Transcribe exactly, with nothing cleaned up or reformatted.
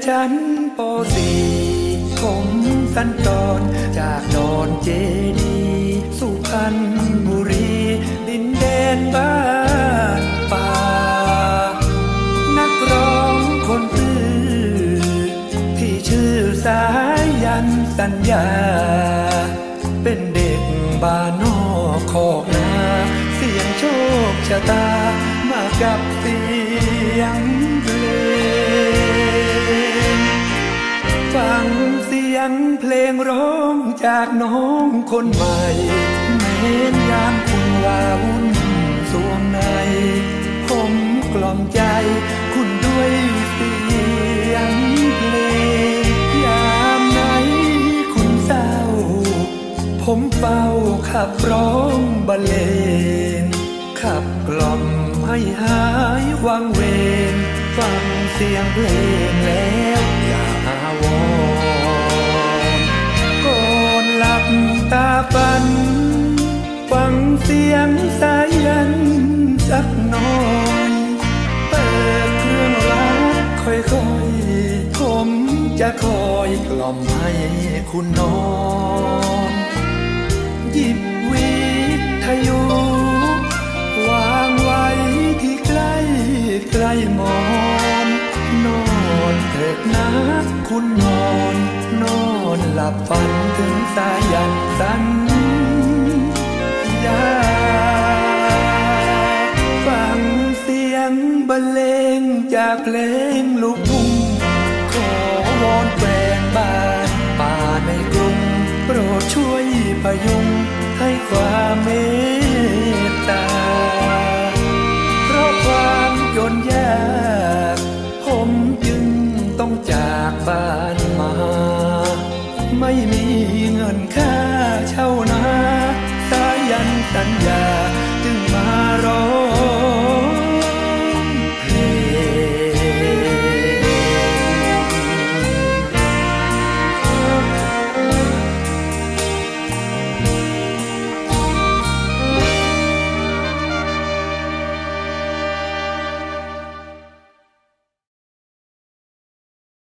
ชั้นป สี่ ผมสัญจรจากดอนเจดีสุพรรณบุรีดินแดนบ้านป่านักร้องคนซื่อที่ชื่อสายันสัญญาเป็นเด็กบ้านนอกคอกนาเสียงโชคชะตามากับเสียงเพลงฟังเสียงเพลงร้องจากน้องคนใหม่เม้นยามคุณว่าวุ่นสวงในผมกล่อมใจคุณด้วยเสียงเพลงยามไหนคุณเศร้าผมเฝ้าขับร้องบรรเลงขับกล่อมให้หายวังเวงฟังเสียงเพลงแล้วอย่าอาวรณ์ก่อนหลับตาฝันฟังเสียงสายันสักหน่อยเปิดเครื่องรักค่อยๆผมจะคอยกล่อมให้คุณนอนหยิบวิทยุวางไว้ที่ใกล้ใกล้หมอนนอนเถิดนะคุณนอนนอนหลับฝันถึงสายันสัญญาฟังเสียงบรรเลงจากเพลงลูกทุ่งขอวอนแฟนบ้านป่าในกรุงโปรดช่วยพยุงให้ความเมตตาเพราะความจนยากผมจึงต้องจากบ้านมาไม่มีเงินค่าเช่านาสายันสัญญา